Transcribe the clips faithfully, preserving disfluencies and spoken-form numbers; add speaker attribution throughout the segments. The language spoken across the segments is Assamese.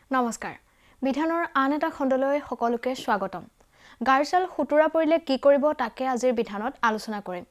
Speaker 1: নমস্কাৰ বিধানৰ আন এটা খণ্ডলৈ সকলোকে স্বাগতম গাৰছাল খুতুৰা পৰিলে কি কৰিব তাকে আজিৰ বিধানত আলোচনা কৰিম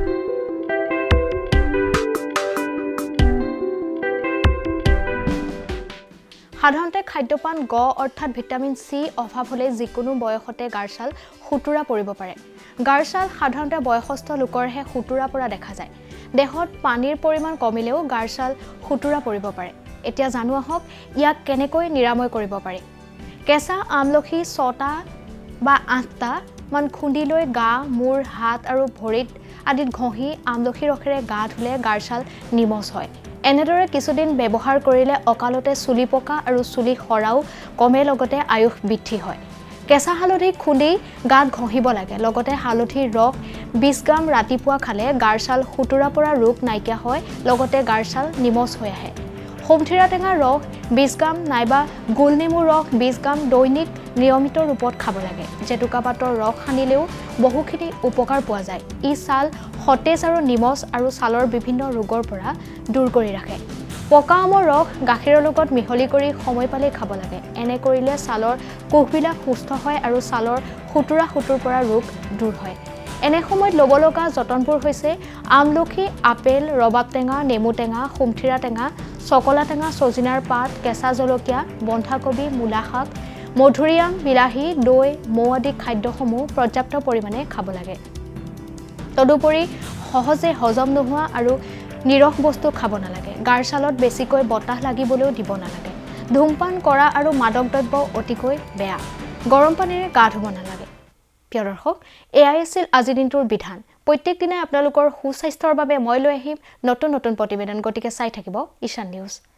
Speaker 1: সাধাৰণতে খাদ্যপান গ অৰ্থাৎ ভিটামিন সি অভাৱ হলে যিকোনো বয়সতে গাৰছাল খুতুৰা পৰিব পাৰে গাৰছাল সাধাৰণতে বয়সস্থ লোকৰহে খুতুৰা পৰা দেখা যায় দেহত পানীৰ পৰিমাণ কমিলেও গাৰছাল খুতুৰা পৰিব পাৰে এতিয়া জানো আহক ইয়াক কেনেকৈ নিৰাময় কৰিব পাৰি কেঁচা আমলখি ছটা বা আঠটা মান খুন্দি লৈ গা মূৰ হাত আৰু ভৰিত আদিত ঘঁহি আমলখি ৰসেৰে গা ধুলে গাৰছাল নিমজ হয় এনেদৰে কিছুদিন ব্যৱহাৰ কৰিলে অকালতে চুলি পকা আৰু চুলি সৰাও কমে লগতে আয়ুস বৃদ্ধি হয় কেঁচা হালধি খুন্দি গাত ঘঁহিব লাগে লগতে হালধিৰ ৰস বিশ গ্ৰাম ৰাতিপুৱা খালে গাৰছাল খুতুৰা পৰা ৰোগ নাইকিয়া হয় লগতে গাৰছাল নিমজ হৈ আহে হোমথিৰা টেঙা ৰস বিশ গ্ৰাম নাইবা গোলনেমু ৰস বিশ গ্ৰাম দৈনিক নিয়মিত ৰূপত খাব লাগে জেতুকা পাতৰ ৰস সানিলেও বহুখিনি উপকাৰ পোৱা যায় ই ছাল সতেজ আৰু নিমজ আৰু ছালৰ বিভিন্ন ৰোগৰ পৰা দূৰ কৰি ৰাখে পকা আমৰ ৰস গাখীৰৰ লগত মিহলি কৰি সময় পালে খাব লাগে এনে কৰিলে ছালৰ কোষবিলাক সুস্থ হয় আৰু ছালৰ খুতুৰা খুতুৰ পৰা ৰোগ দূৰ হয় এনে সময়ত ল'ব লগা যতনবোৰ হৈছে আমলখি আপেল ৰবাব টেঙা নেমু টেঙা হোমথিৰা টেঙা চকলা টেঙা সজিনাৰ পাত কেঁচা জলকীয়া বন্ধাকবি মূলা শাক মধুৰিআম বিলাহী দৈ মৌ আদি খাদ্যসমূহ পৰ্যাপ্ত পৰিমাণে খাব লাগে তদুপৰি সহজে হজম নোহোৱা আৰু নিৰস বস্তু খাব নালাগে গাৰছালত বেছিকৈ বতাহ লাগিবলৈও দিব নালাগে ধূমপান কৰা আৰু মাদক দ্ৰব্য অতিকৈ বেয়া গৰম পানীৰে গা ধুব নালাগে প্ৰিয় দৰ্শক এয়াই আছিল আজি দিনটোৰ বিধান প্ৰত্যেক দিনাই আপোনালোকৰ সুস্বাস্থ্যৰ বাবে মই লৈ আহিম নতুন নতুন প্ৰতিবেদন গতিকে চাই থাকিব ঈশান নিউজ